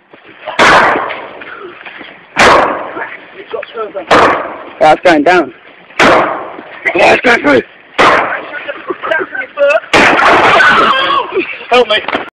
That's going down. Yeah, it's going through. Help me.